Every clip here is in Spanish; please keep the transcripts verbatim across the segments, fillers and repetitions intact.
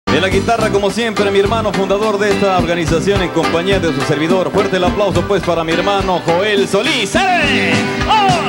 En la guitarra, como siempre, mi hermano fundador de esta organización en compañía de su servidor. Fuerte el aplauso pues para mi hermano Joel Solís. ¡Eh! ¡Oh!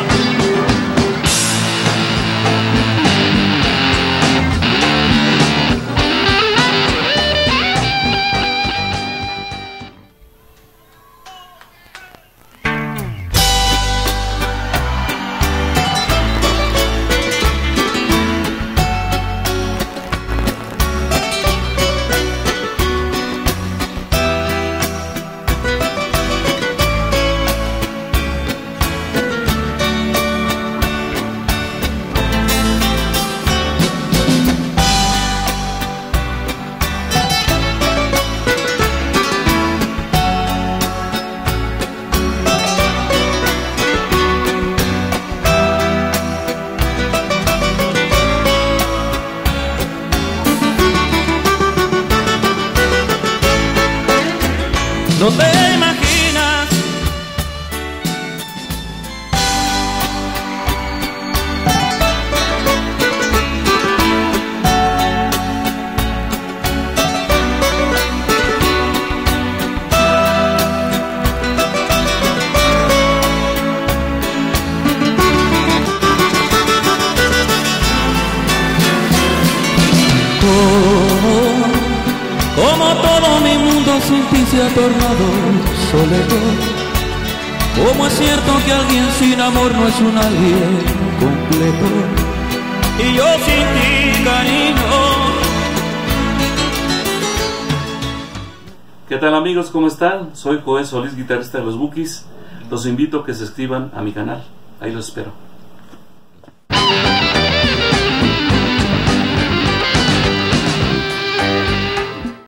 No te imaginas como, como todo mi mundo sin ti se ha tornado soledad. Como es cierto que alguien sin amor no es un alguien completo. Y yo sin ti, cariño. ¿Qué tal, amigos? ¿Cómo están? Soy Joel Solís, guitarrista de los Bukis. Los invito a que se suscriban a mi canal. Ahí los espero.